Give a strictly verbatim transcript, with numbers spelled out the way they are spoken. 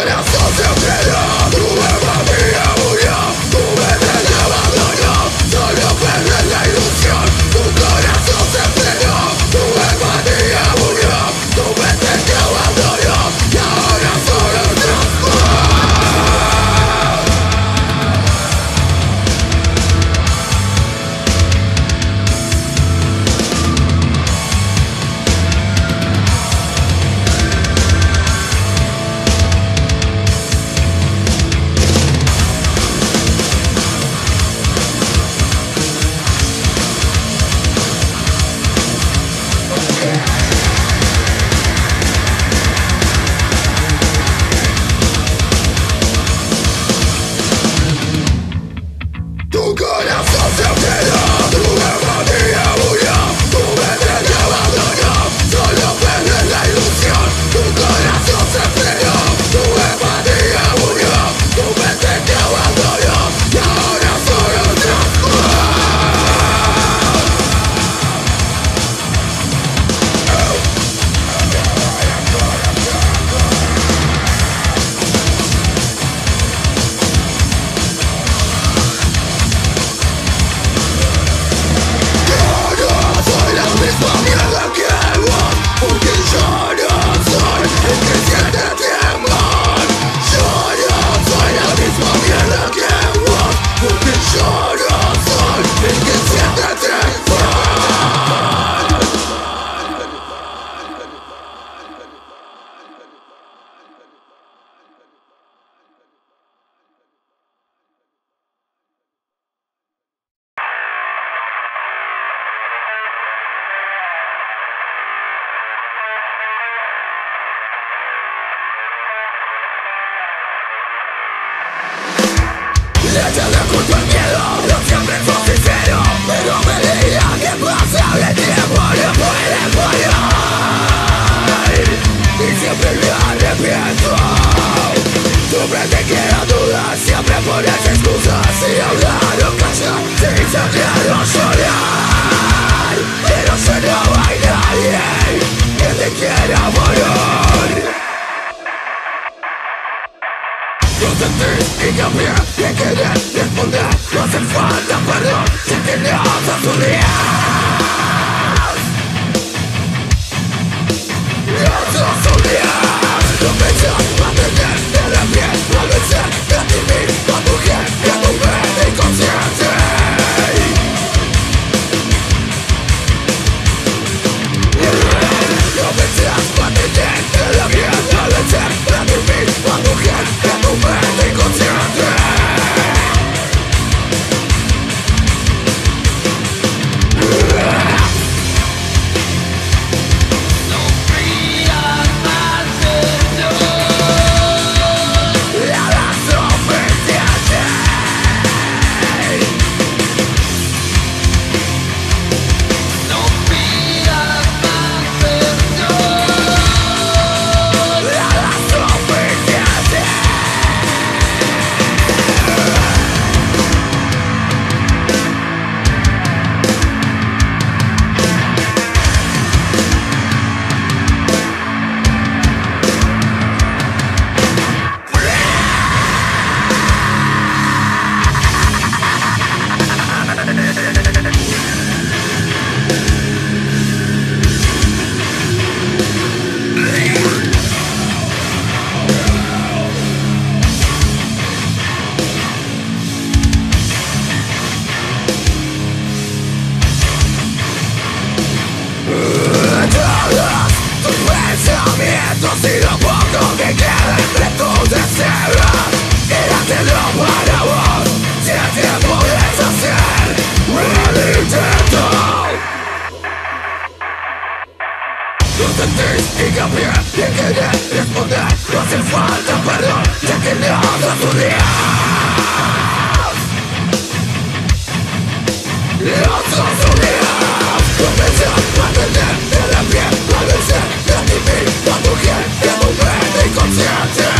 Le eché la culpa al miedo, no siempre fue sincero, pero me diría que pasa el tiempo no puede fallar, y siempre me arrepiento. Siempre te quiero dudar, siempre pones excusas y hablar o callar, sin saber o llorar, pero si no hay nadie que te quiera morir. No sentís y cambié, te quedé responder, no hace falta perdón, si tienes a tu día. Otros son días, no pensás mantener de la piel, a vencer de ti mismo, a tu gente, a tu mente inconsciente. No pensás mantener de la piel, a vencer de ti mismo, a tu gente, a tu mente inconsciente. Y lo poco que queda entre tus deseos, quédatelo para vos, si es tiempo de deshacer el intento. No sentís y cambié, te quedé responder, no hace falta perdón, ya que le hagas tu día. Otros son días, no pensás mantener de la piel, a vencer de ti mismo, a tu gente, a tu mente inconsciente.